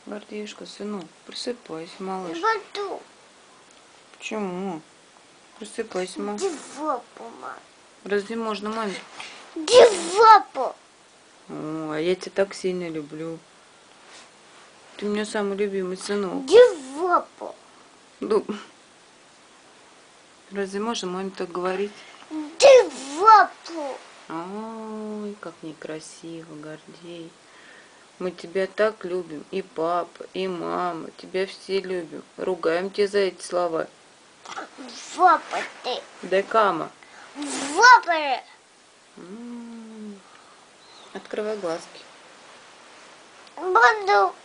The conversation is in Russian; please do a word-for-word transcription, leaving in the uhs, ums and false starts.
Гордеюшка, сынок, просыпайся, малыш. Воду. Почему? Просыпайся, мам. Девапу, мам. Разве можно, маме? Девапу. О, а я тебя так сильно люблю. Ты у меня самый любимый сынок. Девапу. Ну, разве можно маме так говорить? Девапу. Ой, как некрасиво, Гордей. Мы тебя так любим, и папа, и мама, тебя все любим. Ругаем тебя за эти слова. Вапа ты. Декама. Вапа. М-м-м. Открывай глазки. Воду.